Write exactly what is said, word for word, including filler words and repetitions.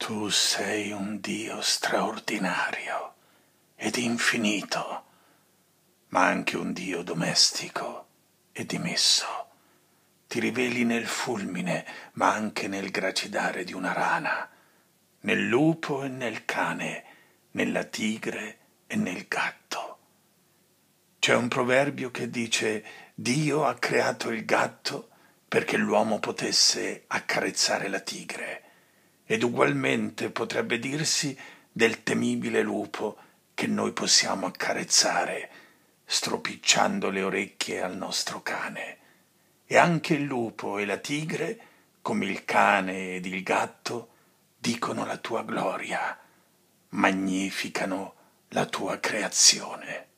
Tu sei un Dio straordinario ed infinito, ma anche un Dio domestico e dimesso. Ti riveli nel fulmine, ma anche nel gracidare di una rana, nel lupo e nel cane, nella tigre e nel gatto. C'è un proverbio che dice: Dio ha creato il gatto perché l'uomo potesse accarezzare la tigre, ed ugualmente potrebbe dirsi del temibile lupo che noi possiamo accarezzare, stropicciando le orecchie al nostro cane. E anche il lupo e la tigre, come il cane ed il gatto, dicono la tua gloria, magnificano la tua creazione.